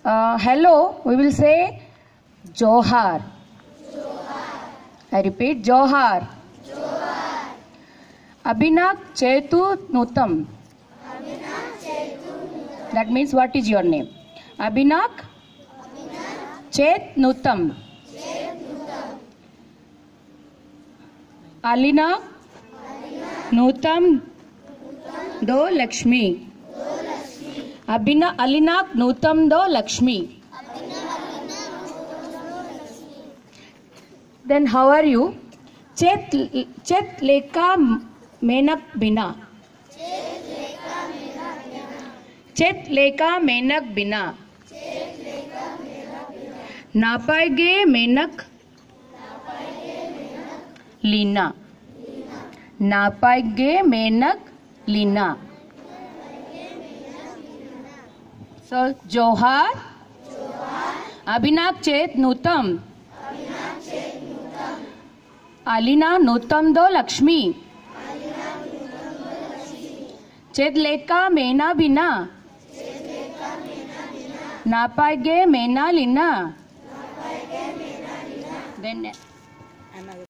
hello, we will say Johar. I repeat, Johar. Abhinak Chetu Nutam. That means what is your name? Abhinak Chet Nutam. Alina Nutam Do Lakshmi. Alina Nutam Do Lakshmi. Then how are you? Chet Leka Menak Bina. Chet Leka Menak Bina. Napaige Menak Lina. Napaige Menak Lina. So Johar. Abhinak Chet Nutam. Alina Nutam Do Lakshmi. Chet Leka Mena Bina. Napaige Mena Lina. Then